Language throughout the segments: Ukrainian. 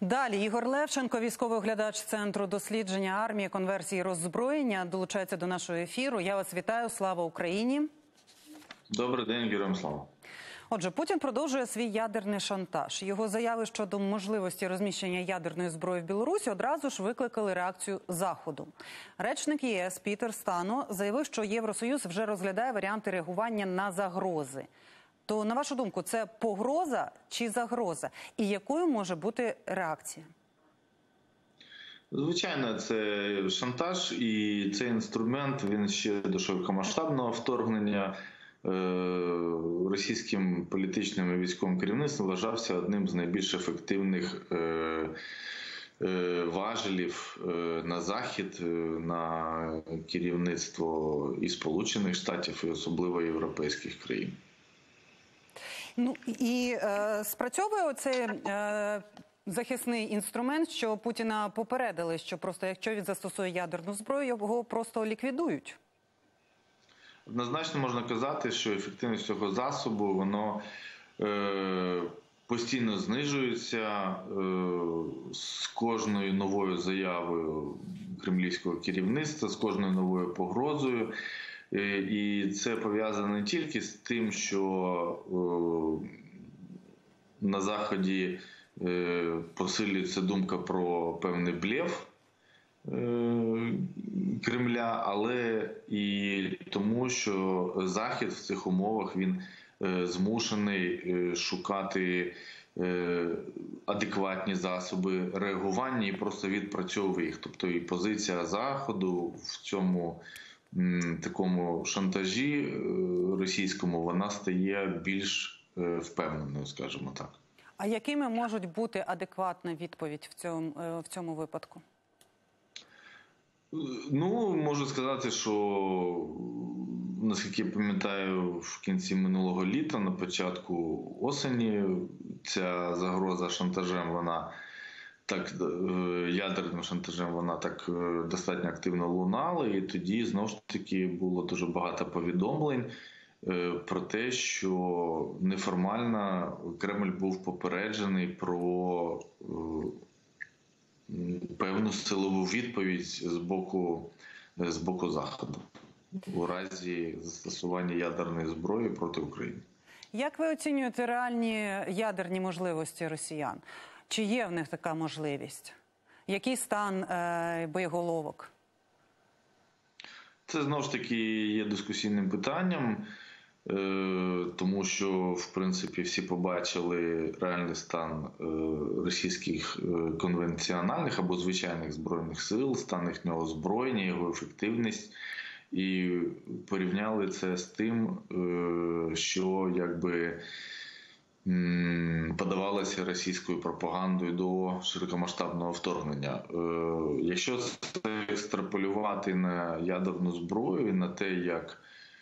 Далі Ігор Левченко, військовий оглядач Центру дослідження армії, конверсії і роззброєння, долучається до нашого ефіру. Я вас вітаю. Слава Україні! Добрий день, героям слава! Отже, Путін продовжує свій ядерний шантаж. Його заяви щодо можливості розміщення ядерної зброї в Білорусі одразу ж викликали реакцію Заходу. Речник ЄС Пітер Стано заявив, що Євросоюз вже розглядає варіанти реагування на загрози. То, на вашу думку, це погроза чи загроза? І якою може бути реакція? Звичайно, це шантаж, і цей інструмент, він ще до широкомасштабного вторгнення російським політичним і військовим керівництвом вважався одним з найбільш ефективних важелів на Захід, на керівництво і Сполучених Штатів, і особливо європейських країн. Ну і спрацьовує оцей захисний інструмент, що Путіна попередили, що просто якщо він застосує ядерну зброю, його просто ліквідують? Однозначно можна казати, що ефективність цього засобу, воно постійно знижується з кожною новою заявою кремлівського керівництва, з кожною новою погрозою. І це пов'язано не тільки з тим, що на Заході посилюється думка про певний блеф Кремля, але і тому, що Захід в цих умовах він змушений шукати адекватні засоби реагування і просто відпрацьовує їх. Тобто і позиція Заходу в цьому такому шантажі російському, вона стає більш впевненою, скажімо так. А якими можуть бути адекватна відповідь в цьому випадку? Ну, можу сказати, що, наскільки я пам'ятаю, в кінці минулого літа, на початку осені, ця загроза шантажем, вона так, ядерним шантажем, вона так достатньо активно лунала, і тоді, знову ж таки, було дуже багато повідомлень про те, що неформально Кремль був попереджений про певну силову відповідь з боку Заходу у разі застосування ядерної зброї проти України. Як ви оцінюєте реальні ядерні можливості росіян? Чи є в них така можливість? Який стан боєголовок? Це, знову ж таки, є дискусійним питанням, тому що, в принципі, всі побачили реальний стан російських конвенціональних або звичайних збройних сил, стан їхнього озброєння, його ефективність, і порівняли це з тим, що якби подавалося російською пропагандою до широкомасштабного вторгнення. Якщо це екстраполювати на ядерну зброю і на те, як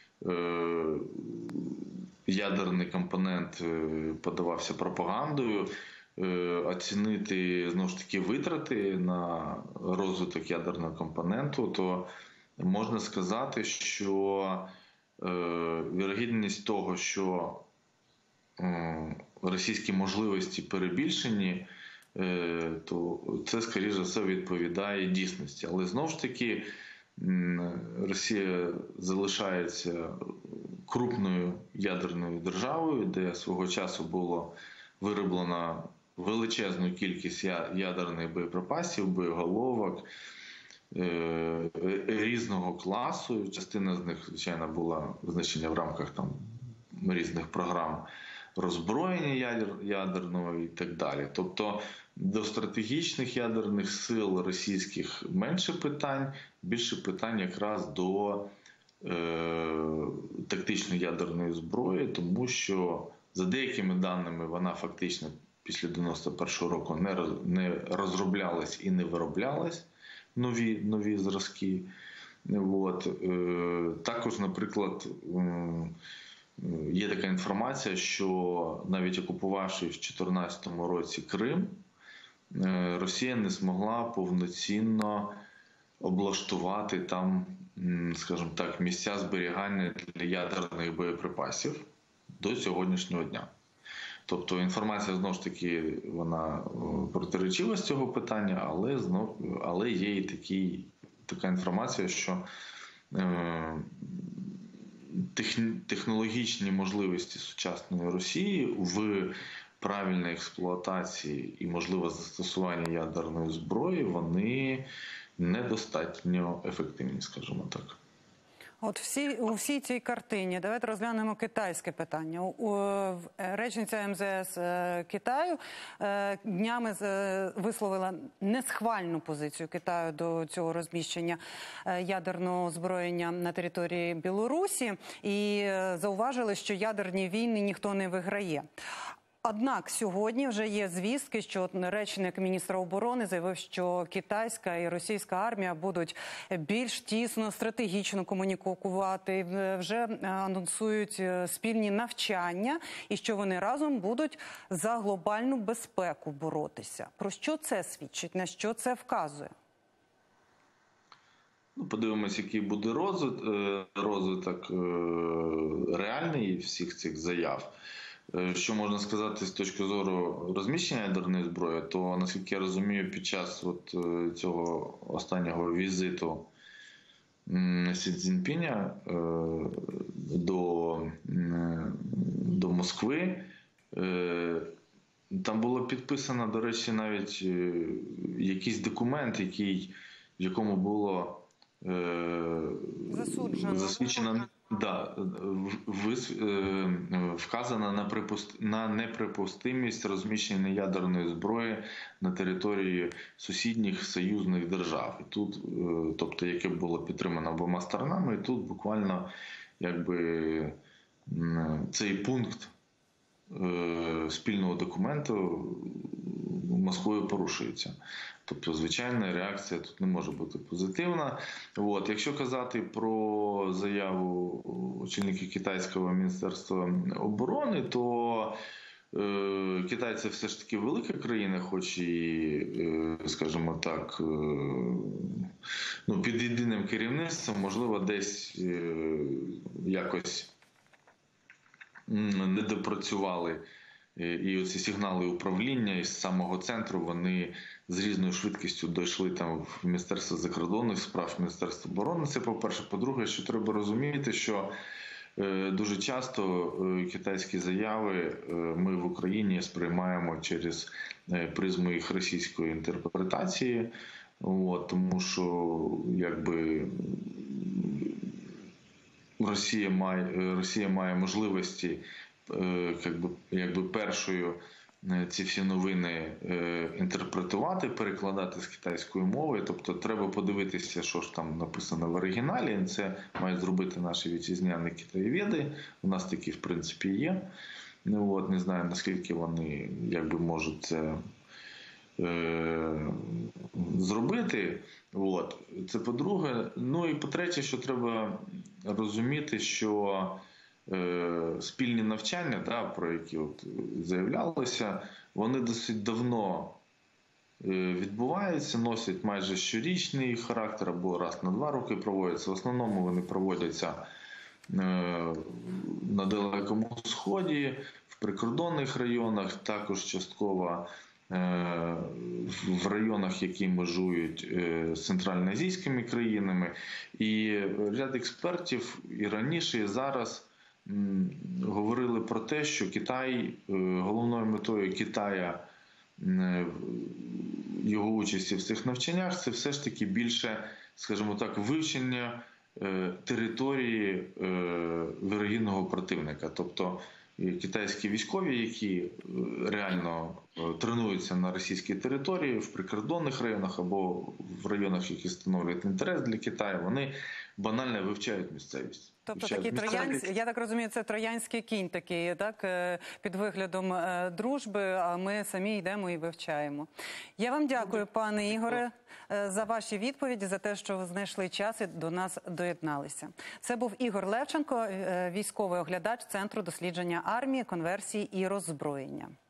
ядерний компонент подавався пропагандою, оцінити, знову ж таки, витрати на розвиток ядерного компоненту, то можна сказати, що вірогідність того, що російські можливості перебільшені, то це, скоріш за все, відповідає дійсності. Але, знову ж таки, Росія залишається крупною ядерною державою, де свого часу було вироблено величезну кількість ядерних боєприпасів, боєголовок різного класу. Частина з них, звичайно, була визначена в рамках різних програм роззброєння ядерного і так далі. Тобто до стратегічних ядерних сил російських менше питань, більше питань якраз до тактичної ядерної зброї, тому що за деякими даними вона фактично після 91-го року не розроблялась і не вироблялась нові зразки. Також, наприклад, є така інформація, що навіть окупувавши в 2014 році Крим, Росія не змогла повноцінно облаштувати там, скажімо так, місця зберігання для ядерних боєприпасів до сьогоднішнього дня. Тобто інформація, знову ж таки, вона протиречива з цього питання, але є і така інформація, що технологічні можливості сучасної Росії в правильній експлуатації і можливе застосування ядерної зброї, вони недостатньо ефективні, скажімо так. От у всій цій картині давайте розглянемо китайське питання. Речниця МЗС Китаю днями висловила несхвальну позицію Китаю до цього розміщення ядерного озброєння на території Білорусі і зауважили, що ядерні війни ніхто не виграє. Однак сьогодні вже є звістки, що речник міністра оборони заявив, що китайська і російська армія будуть більш тісно, стратегічно комунікувати, вже анонсують спільні навчання і що вони разом будуть за глобальну безпеку боротися. Про що це свідчить, на що це вказує? Подивимось, який буде розвиток реальний всіх цих заяв. Що можна сказати з точки зору розміщення ядерної зброї, то, наскільки я розумію, під час цього останнього візиту Сі Цзіньпіня до Москви, там було підписано, до речі, навіть якийсь документ, в якому було засвідчено, вказано на неприпустимість розміщення ядерної зброї на території сусідніх союзних держав. І тут, тобто, яке було підтримано обома сторонами, і тут буквально цей пункт спільного документу Москвою порушується. Тобто, звичайно, реакція тут не може бути позитивна. Якщо казати про заяву очільника китайського міністерства оборони, то Китай – це все ж таки велика країна, хоч і, скажімо так, під єдиним керівництвом, можливо, десь якось не допрацювали. І оці сигнали управління із самого центру, вони з різною швидкістю дійшли там в Міністерство закордонних справ, Міністерство оборони. Це по-перше. По-друге, що треба розуміти, що дуже часто китайські заяви ми в Україні сприймаємо через призму їх російської інтерпретації, тому що Росія має можливості першою ці всі новини інтерпретувати, перекладати з китайської мови. Тобто треба подивитися, що ж там написано в оригіналі. Це мають зробити наші вітчизняні китаєведи. У нас такі, в принципі, є. Не знаю, наскільки вони можуть це зробити. Це по-друге. І по-третє, що треба розуміти, що спільні навчання, про які заявлялося, вони досить давно відбуваються, носять майже щорічний характер або раз на 2 роки проводяться. В основному вони проводяться на Далекому Сході, в прикордонних районах, також частково в районах, які межують з центральноазійськими країнами. І ряд експертів і раніше, і зараз говорили про те, що головною метою Китая, його участі в цих навчаннях, це все ж таки більше, скажімо так, вивчення території вірогідного противника. Тобто китайські військові, які реально тренуються на російській території, в прикордонних районах або в районах, які становлять інтерес для Китаю, вони банально вивчають місцевість. Тобто такі я так розумію, це троянський кінь такий, так, під виглядом дружби, а ми самі йдемо і вивчаємо. Я вам дякую, пане Ігоре, за ваші відповіді, за те, що ви знайшли час і до нас доєдналися. Це був Ігор Левченко, військовий оглядач Центру дослідження армії, конверсії і роззброєння.